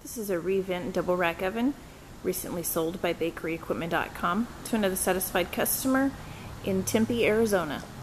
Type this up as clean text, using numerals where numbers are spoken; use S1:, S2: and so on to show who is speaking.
S1: This is a Revent double rack oven, recently sold by BakeryEquipment.com to another satisfied customer in Tempe, Arizona.